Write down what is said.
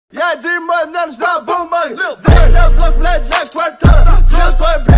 Я Дима, наш да бумаг. Сделай блок, блядь, для квартала. Съел твой, блядь.